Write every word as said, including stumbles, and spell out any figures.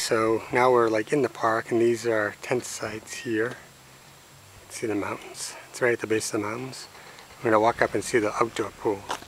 So now we're like in the park, and these are tent sites here. You can see the mountains. It's right at the base of the mountains. We're going to walk up and see the outdoor pool.